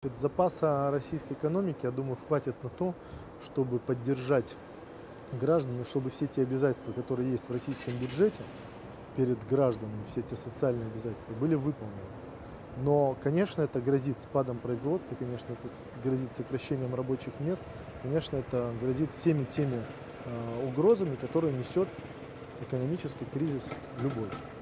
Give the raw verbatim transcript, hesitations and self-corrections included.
Запаса российской экономики, я думаю, хватит на то, чтобы поддержать граждан, и чтобы все те обязательства, которые есть в российском бюджете перед гражданами, все те социальные обязательства, были выполнены. Но, конечно, это грозит спадом производства, конечно, это грозит сокращением рабочих мест, конечно, это грозит всеми теми э, угрозами, которые несет экономический кризис любой.